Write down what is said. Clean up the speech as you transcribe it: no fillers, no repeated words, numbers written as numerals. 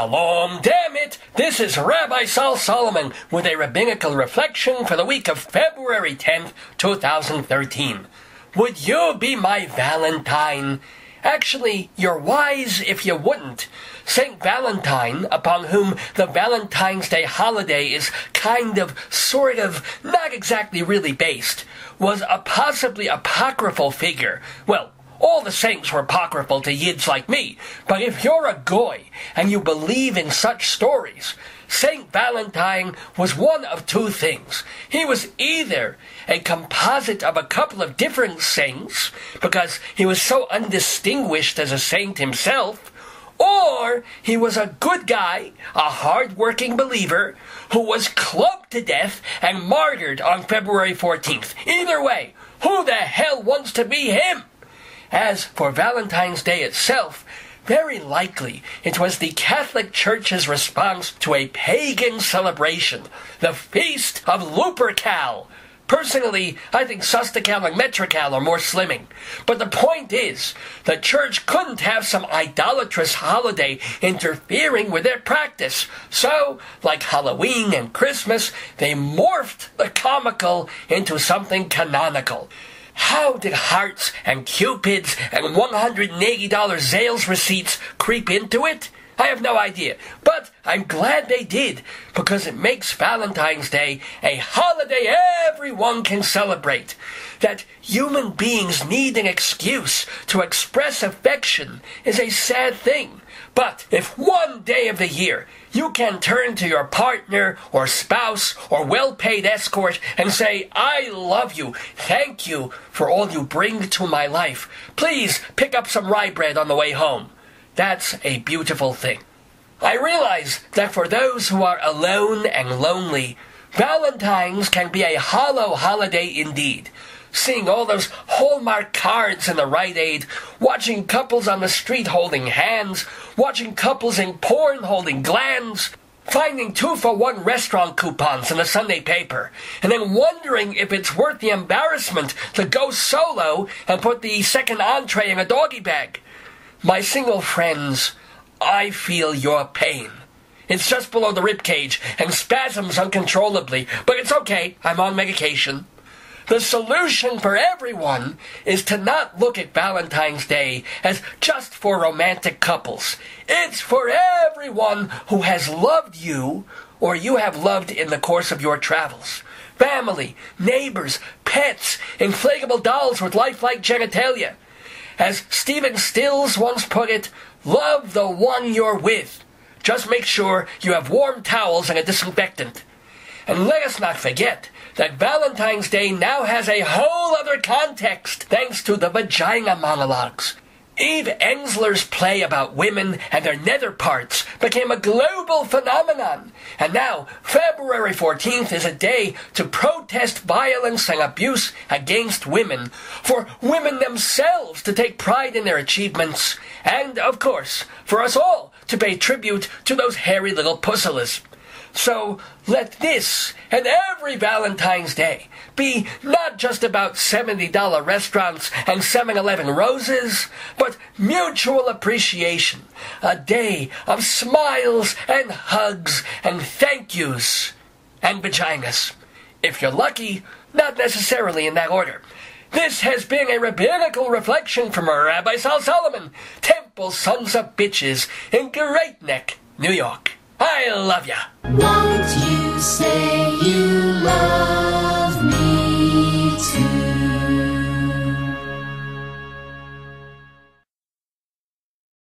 Shalom, damn it! This is Rabbi Sal Solomon with a rabbinical reflection for the week of February 10th, 2013. Would you be my Valentine? Actually, you're wise if you wouldn't. Saint Valentine, upon whom the Valentine's Day holiday is sort of, not exactly really based, was a possibly apocryphal figure. Well, all the saints were apocryphal to yids like me, but if you're a goy and you believe in such stories, Saint Valentine was one of two things. He was either a composite of a couple of different saints, because he was so undistinguished as a saint himself, or he was a good guy, a hard-working believer, who was clubbed to death and martyred on February 14th. Either way, who the hell wants to be him? As for Valentine's Day itself, very likely it was the Catholic Church's response to a pagan celebration, the Feast of Lupercal. Personally, I think Sustacal and Metrical are more slimming. But the point is, the Church couldn't have some idolatrous holiday interfering with their practice. So, like Halloween and Christmas, they morphed the comical into something canonical. How did hearts and cupids and $180 sales receipts creep into it? I have no idea, but I'm glad they did, because it makes Valentine's Day a holiday everyone can celebrate. That human beings need an excuse to express affection is a sad thing. But if one day of the year you can turn to your partner or spouse or well-paid escort and say, "I love you, thank you for all you bring to my life. Please pick up some rye bread on the way home," that's a beautiful thing. I realize that for those who are alone and lonely, Valentine's can be a hollow holiday indeed. Seeing all those Hallmark cards in the Rite Aid, watching couples on the street holding hands, watching couples in porn holding glands, finding 2-for-1 restaurant coupons in the Sunday paper, and then wondering if it's worth the embarrassment to go solo and put the second entree in a doggy bag. My single friends, I feel your pain. It's just below the ribcage and spasms uncontrollably, but it's okay, I'm on medication. The solution for everyone is to not look at Valentine's Day as just for romantic couples. It's for everyone who has loved you or you have loved in the course of your travels. Family, neighbors, pets, inflatable dolls with lifelike genitalia. As Stephen Stills once put it, love the one you're with. Just make sure you have warm towels and a disinfectant. And let us not forget that Valentine's Day now has a whole other context thanks to the vagina monologues. Eve Ensler's play about women and their nether parts became a global phenomenon. And now, February 14th is a day to protest violence and abuse against women, for women themselves to take pride in their achievements, and, of course, for us all to pay tribute to those hairy little pussillas. So let this and every Valentine's Day be not just about $70 restaurants and 7-Eleven roses, but mutual appreciation, a day of smiles and hugs and thank yous and vaginas. If you're lucky, not necessarily in that order. This has been a rabbinical reflection from Rabbi Sal Solomon, Temple Sons of Bitches in Great Neck, New York. I love ya. Won't you say you love